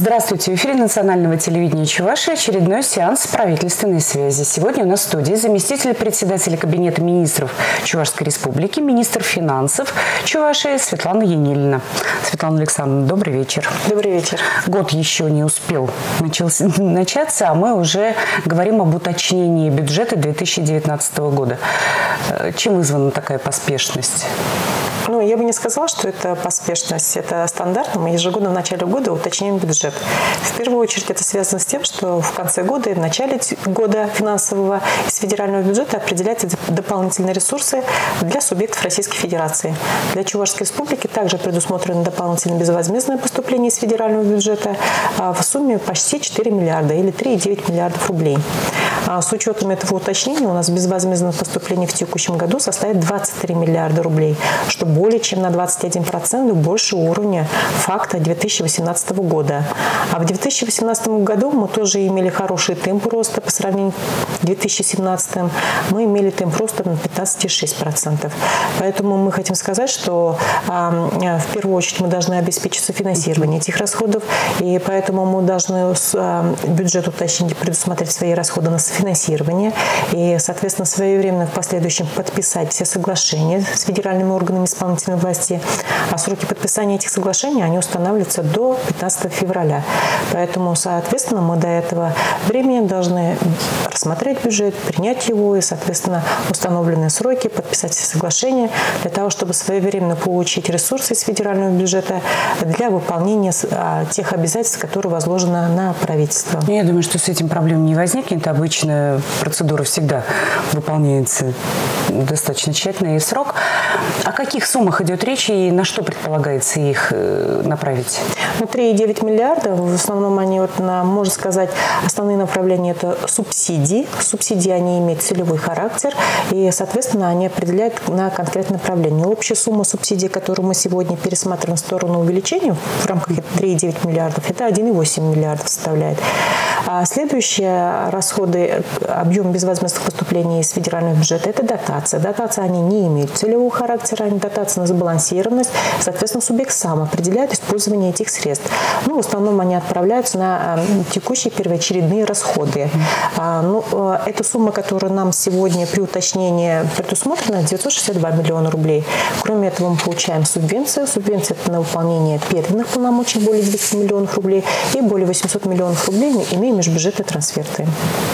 Здравствуйте! В эфире национального телевидения Чувашии очередной сеанс правительственной связи. Сегодня у нас в студии заместитель председателя Кабинета министров Чувашской республики, министр финансов Чувашии Светлана Енилина. Светлана Александровна, добрый вечер. Добрый вечер. Год еще не успел начаться, а мы уже говорим об уточнении бюджета 2019 года. Чем вызвана такая поспешность? Я бы не сказала, что это поспешность. Это стандартно. Мы ежегодно в начале года уточняем бюджет. В первую очередь это связано с тем, что в конце года и в начале года финансового из федерального бюджета определяются дополнительные ресурсы для субъектов Российской Федерации. Для Чувашской республики также предусмотрены дополнительные безвозмездные поступления из федерального бюджета в сумме почти 4 миллиарда или 3,9 миллиардов рублей. С учетом этого уточнения у нас безвозмездное поступление в текущем году составит 23 миллиарда рублей, что более чем на 21% больше уровня факта 2018 года. А в 2018 году мы тоже имели хороший темп роста по сравнению с 2017. Мы имели темп роста на 15,6%. Поэтому мы хотим сказать, что в первую очередь мы должны обеспечить софинансирование этих расходов, и поэтому мы должны бюджет уточнить, предусмотреть свои расходы на софинансирование и, соответственно, своевременно в последующем подписать все соглашения с федеральными органами исполнительной власти. А сроки подписания этих соглашений, они устанавливаются до 15 февраля. Поэтому, соответственно, мы до этого времени должны рассмотреть бюджет, принять его и, соответственно, установленные сроки, подписать все соглашения для того, чтобы своевременно получить ресурсы из федерального бюджета для выполнения тех обязательств, которые возложены на правительство. Я думаю, что с этим проблем не возникнет. Обычно процедура всегда выполняется достаточно тщательно и в срок. О каких суммах идет речь и на что предполагается их направить? 3,9 миллиарда. В основном они, можно сказать, основные направления – это субсидии. Субсидии, они имеют целевой характер и, соответственно, они определяют на конкретное направление. Общая сумма субсидий, которую мы сегодня пересматриваем в сторону увеличения в рамках 3,9 миллиардов, это 1,8 миллиардов составляет. А следующие расходы, объем безвозмездных поступлений из федерального бюджета – это дотация. Дотации, они не имеют целевого характера, они дотации на забалансированность. Соответственно, субъект сам определяет использование этих средств. В основном они отправляются на текущие первоочередные расходы. Эта сумма, которая нам сегодня при уточнении предусмотрена, 962 миллиона рублей. Кроме этого, мы получаем субвенцию. Субвенция – это на выполнение переданных полномочий более 200 миллионов рублей и более 800 миллионов рублей имеем межбюджетные трансферты.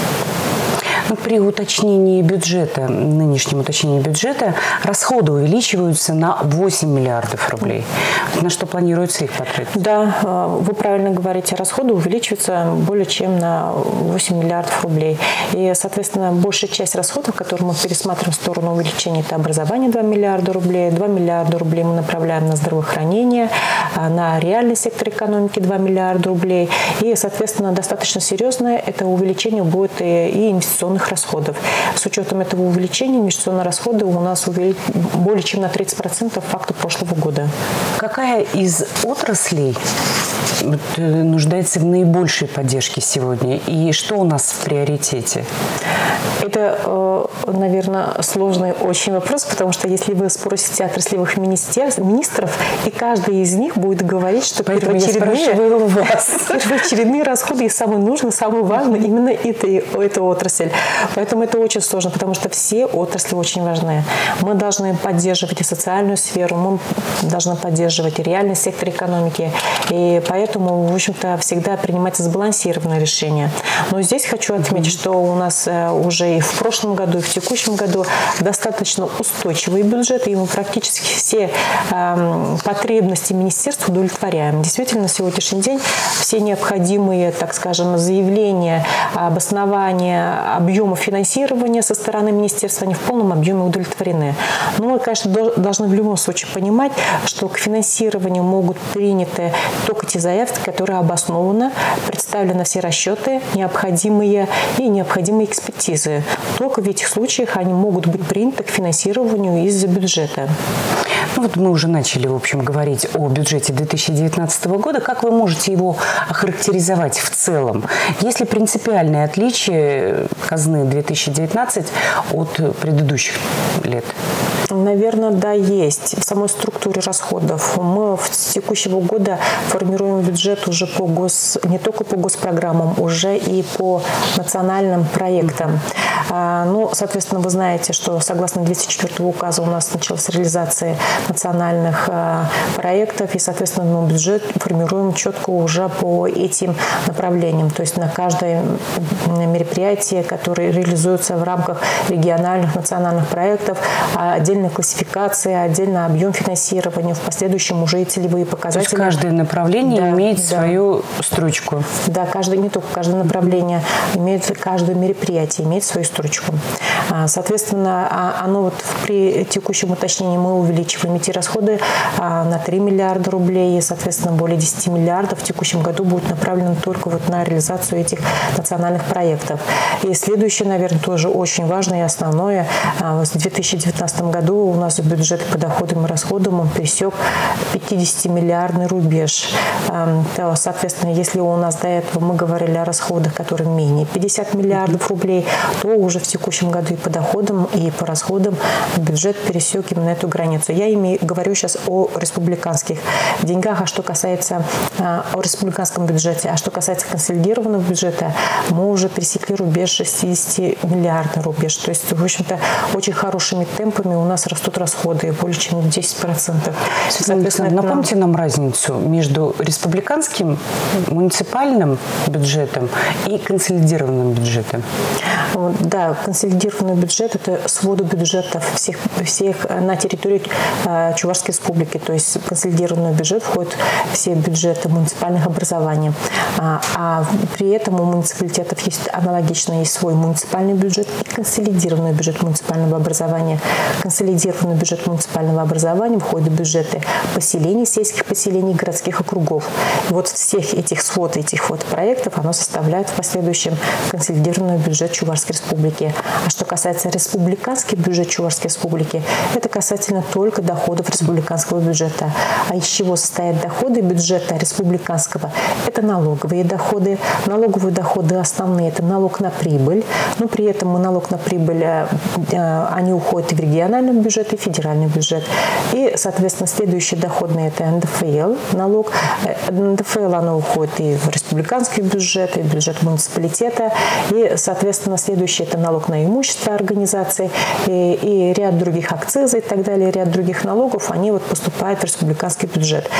При уточнении бюджета, нынешнем уточнении бюджета, расходы увеличиваются на 8 миллиардов рублей. На что планируется их потратить? Да, вы правильно говорите, расходы увеличиваются более чем на 8 миллиардов рублей. И, соответственно, большая часть расходов, которые мы пересматриваем в сторону увеличения, это образование 2 миллиарда рублей, 2 миллиарда рублей мы направляем на здравоохранение, на реальный сектор экономики 2 миллиарда рублей. И, соответственно, достаточно серьезное это увеличение будет и инвестиционных расходов. С учетом этого увеличения инвестиционные расходы у нас более чем на 30% факта прошлого года. Какая из отраслей нуждается в наибольшей поддержке сегодня? И что у нас в приоритете? Это, наверное, сложный очень вопрос, потому что если вы спросите отраслевых министров, и каждый из них будет говорить, что первоочередные расходы и самые нужные, самые важные именно эта отрасль. Поэтому это очень сложно, потому что все отрасли очень важны. Мы должны поддерживать и социальную сферу, мы должны поддерживать и реальный сектор экономики. И поэтому, в общем-то, всегда принимается сбалансированное решение. Но здесь хочу отметить, что у нас уже и в прошлом году, и в текущем году достаточно устойчивый бюджет, и мы практически все потребности министерства удовлетворяем. Действительно, на сегодняшний день все необходимые, так скажем, заявления, обоснования, объема финансирования со стороны министерства, они в полном объеме удовлетворены. Но мы, конечно, должны в любом случае понимать, что к финансированию могут приняты только те заявки, которые обоснованно представлены все расчеты, необходимые экспертизы. Только в этих случаях они могут быть приняты к финансированию из бюджета. Мы уже начали, в общем, говорить о бюджете 2019 года. Как вы можете его охарактеризовать в целом? Есть ли принципиальные отличия казны новизны 2019 от предыдущих лет? Наверное, да, есть. В самой структуре расходов. Мы в текущего года формируем бюджет уже не только по госпрограммам, уже и по национальным проектам. Ну, соответственно, вы знаете, что согласно 204 указа у нас началась реализация национальных проектов, и, соответственно, мы бюджет формируем четко уже по этим направлениям. То есть на каждое мероприятие, которое реализуется в рамках региональных, национальных проектов, отдельная классификация, отдельно объем финансирования, в последующем уже и целевые показатели. То есть каждое направление имеет свою строчку? Да, не только каждое направление, каждое мероприятие имеет свою строчку. Соответственно, при текущем уточнении мы увеличиваем эти расходы на 3 миллиарда рублей, и, соответственно, более 10 миллиардов в текущем году будет направлено только на реализацию этих национальных проектов. И следующее, наверное, тоже очень важное и основное. В 2019 году у нас бюджет по доходам и расходам пересек 50-миллиардный рубеж. Соответственно, если у нас до этого мы говорили о расходах, которые менее 50 миллиардов рублей, то уже в текущем году и по доходам, и по расходам бюджет пересек именно эту границу. Я говорю сейчас о республиканских деньгах, о республиканском бюджете. А что касается консолидированного бюджета, мы уже пересекли рубеж 60-миллиардный рубеж. То есть, в общем-то, очень хорошими темпами у нас растут расходы, более чем 10%. Соответственно, напомните нам разницу между республиканским, муниципальным бюджетом и консолидированным бюджетом. Да, консолидированный бюджет – это своды бюджетов всех на территории Чувашской республики. То есть в консолидированный бюджет входят все бюджеты муниципальных образований. А при этом у муниципалитетов аналогично есть свой муниципальный бюджет и консолидированный бюджет муниципального образования. Консолидированный бюджет муниципального образования входят бюджеты поселений, сельских поселений, городских округов. И вот всех этих проектов оно составляет в последующем консолидированный бюджет Чувашской республики. А что касается республиканский бюджет Чувашской республики, это касательно только доходов республиканского бюджета. А из чего состоят доходы бюджета республиканского? Это налоговые доходы. Налоговые доходы основные – это налог на прибыль. Но при этом налог на прибыль, они уходят и в региональный бюджет, и в федеральный бюджет. И, соответственно, следующие доходные – это НДФЛ, налог. НДФЛ, оно уходит и в республиканский бюджет, и в бюджет муниципалитета. И, соответственно, следующий – это налог на имущество организации, и ряд других акцизов и так далее, ряд других налогов, они поступают в республиканский бюджет.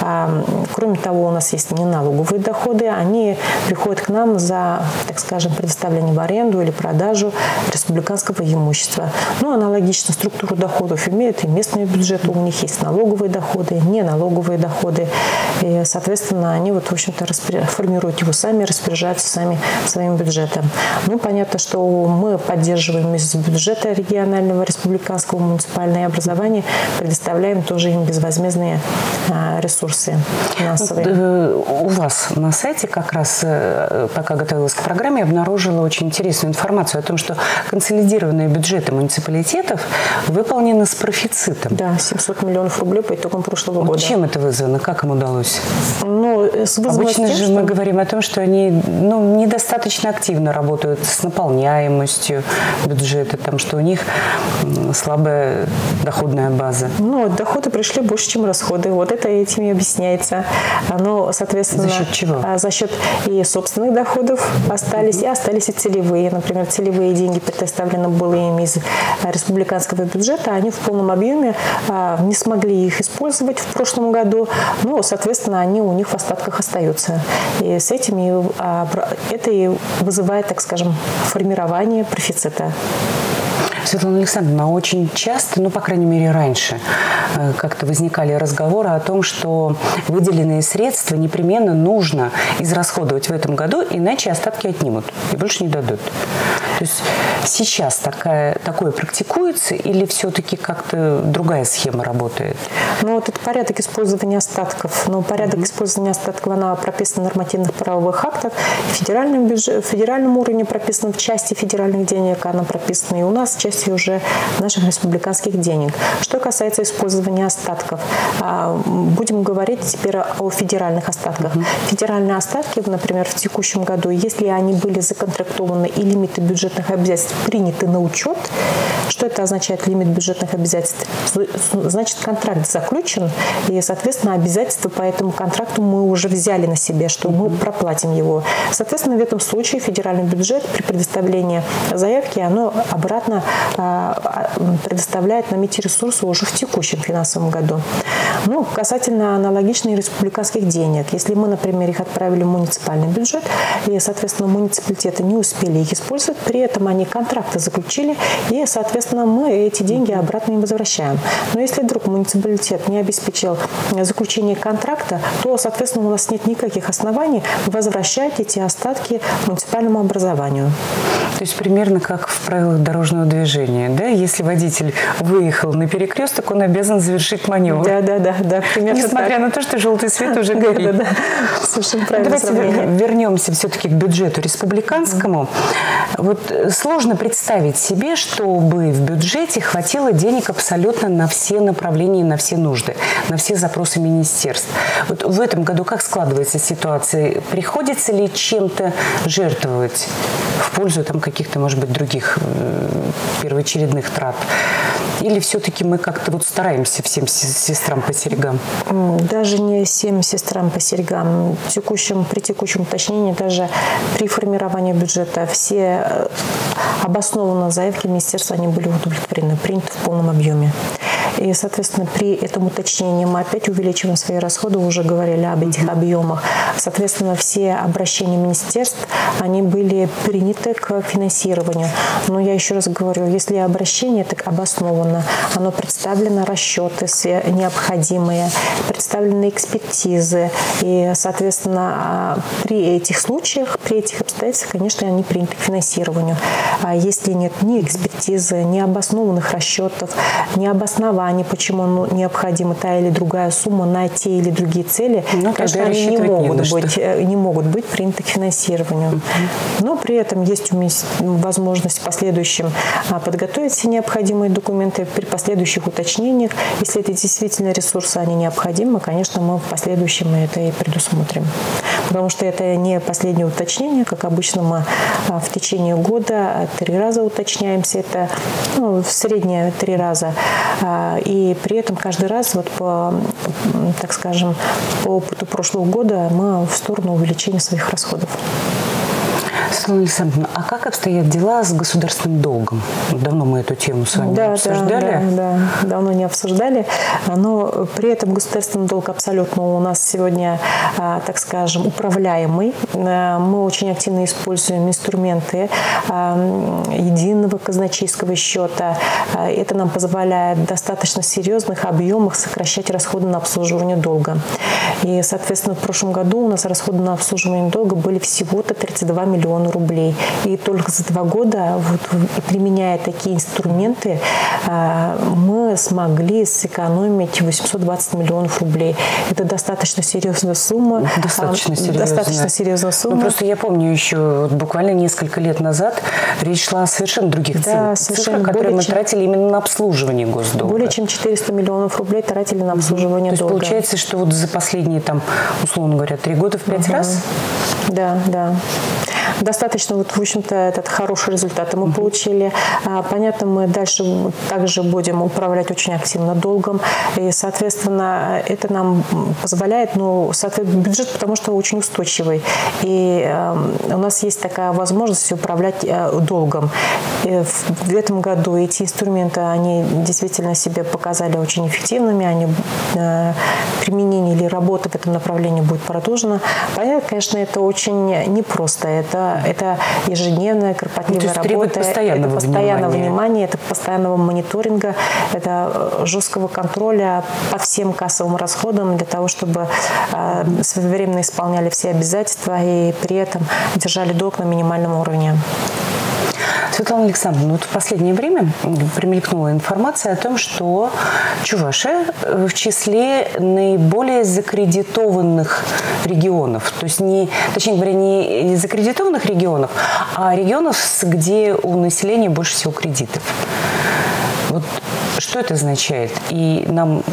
Кроме того, у нас есть неналоговые доходы, они приходят к нам за, так скажем, предоставление в аренду или продажу республиканского имущества. Ну, аналогично структуру доходов имеют и местные бюджеты, у них есть налоговые доходы, неналоговые доходы, и, соответственно, они в общем-то формируют его сами, распоряжаются сами своим бюджетом. Ну, понятно, что мы поддерживаем из бюджета регионального, республиканского, муниципального образования, предоставляем тоже им безвозмездные ресурсы финансовые. У вас на сайте как раз, пока готовилась к программе, обнаружила очень интересную информацию о том, что консолидированные бюджеты муниципалитетов выполнены с профицитом. Да, 700 миллионов рублей по итогам прошлого года. Чем это вызвано? Как им удалось? Обычно же мы говорим о том, что они недостаточно активно работают с наполняемостью бюджета, что у них слабая доходная база. Доходы пришли больше, чем расходы. Вот это этим и объясняется. Соответственно, за счет чего? За счет и собственных доходов остались, и остались и целевые. Например, целевые деньги предоставлены были им из республиканского бюджета, они в полном объеме не смогли их использовать в прошлом году, соответственно, они у них в остатках остаются. И с этим это и вызывает, так скажем, формирование профицита. Светлана Александровна, очень часто, по крайней мере раньше, как-то возникали разговоры о том, что выделенные средства непременно нужно израсходовать в этом году, иначе остатки отнимут и больше не дадут. То есть сейчас такое практикуется или все-таки как-то другая схема работает? Это порядок использования остатков. Порядок использования остатков, она прописана в нормативных правовых актах. В федеральном уровне прописана в части федеральных денег, она прописана и у нас в части уже наших республиканских денег. Что касается использования остатков, будем говорить теперь о федеральных остатках. Федеральные остатки, например, в текущем году, если они были законтрактованы и лимиты бюджета бюджетных обязательств приняты на учет. Что это означает, лимит бюджетных обязательств? Значит, контракт заключен, и, соответственно, обязательства по этому контракту мы уже взяли на себя, что мы проплатим его. Соответственно, в этом случае федеральный бюджет при предоставлении заявки, оно обратно предоставляет нам эти ресурсы уже в текущем финансовом году. Ну, касательно аналогичных республиканских денег. Если мы, например, их отправили в муниципальный бюджет, и, соответственно, муниципалитеты не успели их использовать, при этом они контракты заключили, и, соответственно, мы эти деньги обратно им возвращаем. Но если вдруг муниципалитет не обеспечил заключение контракта, то, соответственно, у нас нет никаких оснований возвращать эти остатки муниципальному образованию. То есть примерно как в правилах дорожного движения, да? Если водитель выехал на перекресток, он обязан завершить маневр. Да, примерно несмотря так. на то, что желтый свет уже горит. Да. Совершенно правильно. Давайте вернемся все-таки к бюджету республиканскому. Вот сложно представить себе, чтобы в бюджете хватило денег абсолютно на все направления, на все нужды, на все запросы министерств. Вот в этом году как складывается ситуация? Приходится ли чем-то жертвовать в пользу там каких-то, может быть, других первоочередных трат? Или все-таки мы как-то вот стараемся всем сестрам по серьгам? Даже не всем сестрам по серьгам. При текущем уточнении, даже при формировании бюджета, все обоснованные заявки министерства, они были удовлетворены, приняты в полном объеме. И, соответственно, при этом уточнении мы опять увеличиваем свои расходы, уже говорили об этих объемах. Соответственно, все обращения министерств, они были приняты к финансированию. Но я еще раз говорю, если обращение так обосновано, оно представлено расчеты все необходимые, представлены экспертизы. И, соответственно, при этих случаях, при этих обстоятельствах, конечно, они приняты к финансированию. А если нет ни экспертизы, ни обоснованных расчетов, ни обоснований, почему необходима та или другая сумма на те или другие цели, конечно, они не могут быть приняты к финансированию. Но при этом есть у меня возможность в последующем подготовить все необходимые документы при последующих уточнениях. Если это действительно ресурсы, они необходимы, конечно, мы в последующем это и предусмотрим. Потому что это не последнее уточнение, как обычно мы в течение года 3 раза уточняемся, это в среднее 3 раза. И при этом каждый раз, вот по, так скажем, по опыту прошлого года мы в сторону увеличения своих расходов. Светлана Александровна, а как обстоят дела с государственным долгом? Давно мы эту тему с вами обсуждали. Да, давно не обсуждали. Но при этом государственный долг абсолютно у нас сегодня, так скажем, управляемый. Мы очень активно используем инструменты единого казначейского счета. Это нам позволяет в достаточно серьезных объемах сокращать расходы на обслуживание долга. И, соответственно, в прошлом году у нас расходы на обслуживание долга были всего-то 32 миллиона рублей. И только за 2 года, применяя такие инструменты, мы смогли сэкономить 820 миллионов рублей. Это достаточно серьезная сумма. Достаточно серьезная сумма. Ну, просто я помню еще буквально несколько лет назад речь шла о совершенно других цифрах, которые мы тратили именно на обслуживание госдолга. Более чем 400 миллионов рублей тратили на обслуживание долга. То есть получается, что вот за последние, условно говоря, 3 года в 5 раз? Да. Достаточно, в общем-то, этот хороший результат мы получили. Понятно, мы дальше также будем управлять очень активно долгом. И, соответственно, это нам позволяет, бюджет, потому что очень устойчивый. И у нас есть такая возможность управлять долгом. И в этом году эти инструменты, они действительно себя показали очень эффективными. Применение или работа в этом направлении будет продолжена. Понятно, конечно, это очень непросто. Это ежедневная, кропотливая работа. Это постоянного внимания, это постоянного мониторинга, это жесткого контроля по всем кассовым расходам для того, чтобы своевременно исполняли все обязательства и при этом держали долг на минимальном уровне. Светлана Александровна, в последнее время примелькнула информация о том, что Чувашия в числе наиболее закредитованных регионов. То есть, не закредитованных регионов, а регионов, где у населения больше всего кредитов. Вот что это означает? И нам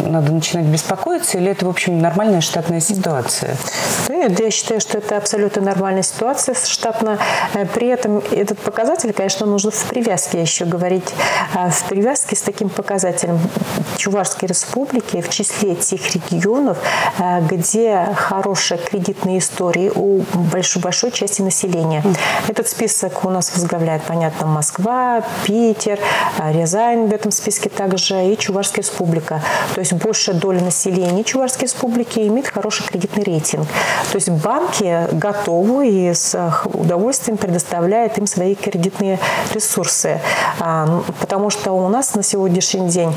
надо начинать беспокоиться, или это, в общем, нормальная штатная ситуация? Я считаю, что это абсолютно нормальная ситуация штатно. При этом этот показатель, конечно, нужно в привязке еще говорить. В привязке с таким показателем Чувашской Республики в числе тех регионов, где хорошие кредитные истории у большой части населения. Этот список у нас возглавляет, понятно, Москва, Питер, Рязань в этом списке также и Чувашская Республика. То есть большая доля населения Чувашской Республики имеет хороший кредитный рейтинг. То есть банки готовы и с удовольствием предоставляют им свои кредитные ресурсы. Потому что у нас на сегодняшний день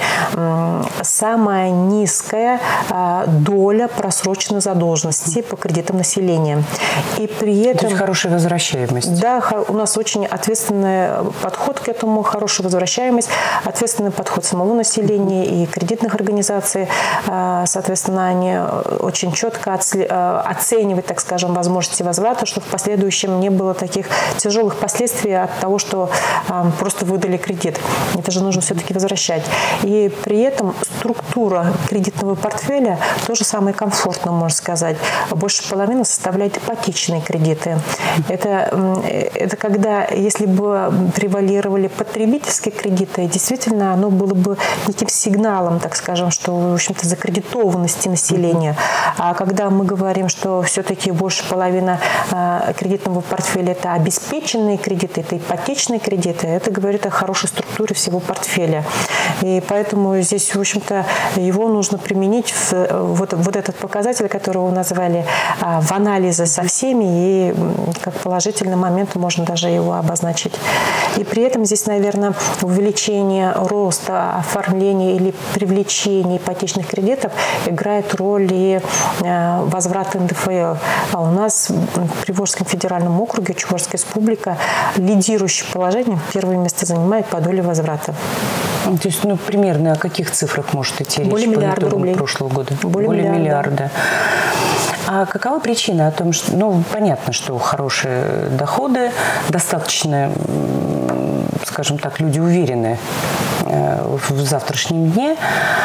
самая низкая доля просроченной задолженности по кредитам населения. И при этом... То есть хорошая возвращаемость. Да, у нас очень ответственный подход к этому, хорошая возвращаемость, ответственный подход самого населения и кредитных организаций. Соответственно, они очень четко оценивают, так скажем, возможности возврата, чтобы в последующем не было таких тяжелых последствий от того, что просто выдали кредит. Это же нужно все-таки возвращать. И при этом структура кредитного портфеля тоже самая комфортная, можно сказать. Больше половины составляют ипотечные кредиты. Это когда, если бы превалировали потребительские кредиты, действительно, оно было бы неким сигналом, так скажем, что, в общем-то, закредитованности населения. А когда мы говорим, что все-таки больше половины кредитного портфеля – это обеспеченные кредиты, это ипотечные кредиты, это говорит о хорошей структуре всего портфеля. И поэтому здесь, в общем-то, его нужно применить вот этот показатель, который вы назвали, в анализе со всеми, и как положительный момент можно даже его обозначить. И при этом здесь, наверное, увеличение роста, оформления или привлечения ипотечных кредитов играет роль и возврат НДФЛ. А у нас в Приволжском федеральном округе Чувашская Республика лидирующее положение, первое место занимает по доле возврата. То есть, примерно о каких цифрах может идти речь? Более миллиарда рублей. Прошлого года? Более миллиарда. А какова причина о том, что, понятно, что хорошие доходы, достаточно, скажем так, люди уверены в завтрашнем дне.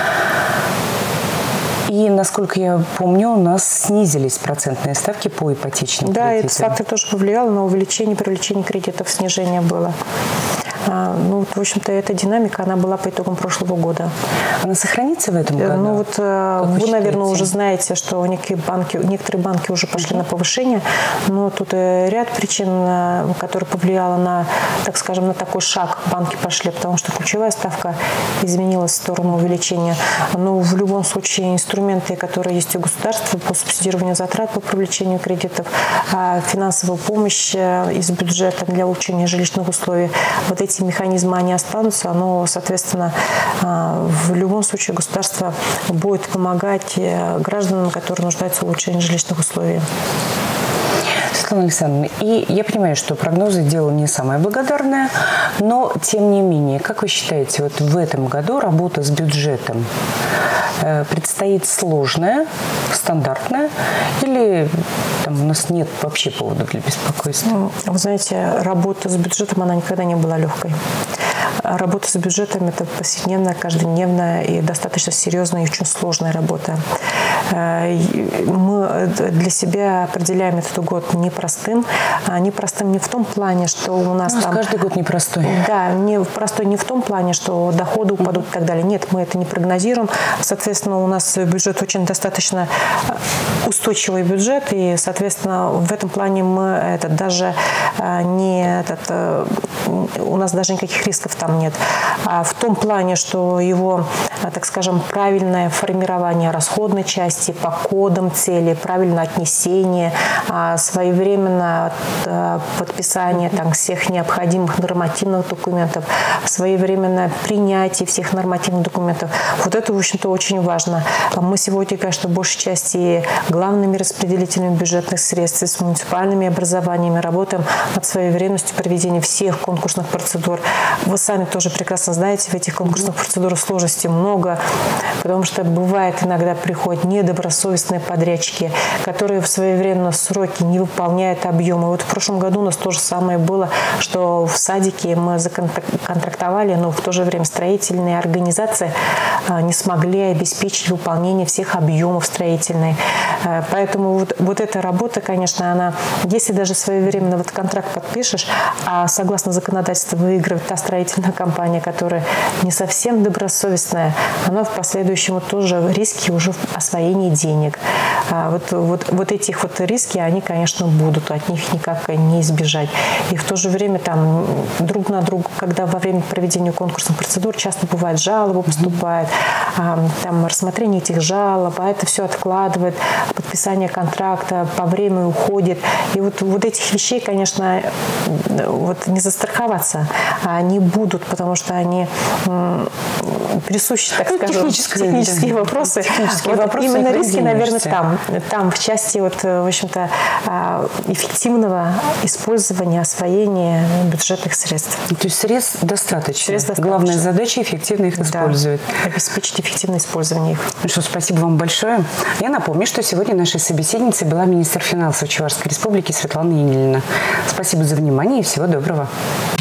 И, насколько я помню, у нас снизились процентные ставки по ипотечным кредитам. Да, этот фактор тоже повлиял на увеличение, привлечение кредитов, снижение было. В общем-то, эта динамика, она была по итогам прошлого года. Она сохранится в этом году? Вы, наверное, уже знаете, что некоторые банки уже пошли на повышение, но тут ряд причин, которые повлияли на, так скажем, на такой шаг банки пошли, потому что ключевая ставка изменилась в сторону увеличения. Но в любом случае инструменты, которые есть у государства по субсидированию затрат по привлечению кредитов, финансовая помощь из бюджета для улучшения жилищных условий, вот эти механизмы, они останутся, но, соответственно, в любом случае государство будет помогать гражданам, которые нуждаются в улучшении жилищных условий. Светлана Александровна, и я понимаю, что прогнозы – дело не самое благодарное, но, тем не менее, как вы считаете, вот в этом году работа с бюджетом предстоит сложная, стандартная, или у нас нет вообще повода для беспокойства? Вы знаете, работа с бюджетом, она никогда не была легкой. Работа с бюджетом – это повседневная, каждодневная и достаточно серьезная и очень сложная работа. Мы для себя определяем этот год непростым. Непростым не в том плане, что у нас там… Каждый год непростой. Да, простой не в том плане, что доходы упадут и так далее. Нет, мы это не прогнозируем. Соответственно, у нас бюджет очень достаточно устойчивый бюджет, и, соответственно, в этом плане мы даже у нас даже никаких рисков там нет. А в том плане, что его, так скажем, правильное формирование расходной части по кодам цели, правильное отнесение, своевременное подписание всех необходимых нормативных документов, своевременное принятие всех нормативных документов. Вот это, в общем-то, очень важно. Мы сегодня, конечно, в большей части главными распределителями бюджетных средств, с муниципальными образованиями, работаем над своевременностью проведения всех конкурсных процедур. Вы сами тоже прекрасно знаете, в этих конкурсных процедурах сложностей много, потому что бывает иногда приходят недобросовестные подрядчики, которые в своевременные сроки не выполняют объемы. Вот в прошлом году у нас то же самое было, что в садике мы законтрактовали, но в то же время строительные организации не смогли обеспечить выполнение всех объемов строительной. Поэтому вот эта работа, конечно, она, если даже своевременно вот контракт подпишешь, а согласно законодательству выигрывает та строительная компания, которая не совсем добросовестная, она в последующем тоже риски уже в освоении денег. Вот этих вот риски, они, конечно, будут, от них никак не избежать. И в то же время там друг на друга, когда во время проведения конкурсных процедур часто бывает жалобы поступают, там рассмотрение этих жалоб, а это все откладывает, подписание контракта по времени уходит. И вот этих вещей, конечно, вот не застраховаться они будут, потому что они присущи, так скажем, технические вопросы. Именно риски, наверное, там в части в общем-то, эффективного использования, освоения бюджетных средств. То есть средств достаточно. Главная задача — эффективно их использовать. Обеспечить эффективное использование их. Ну что, спасибо вам большое. Я напомню, что сегодня нашей собеседницей была министр финансов Чувашской Республики Светлана Енилина. Спасибо за внимание и всего доброго.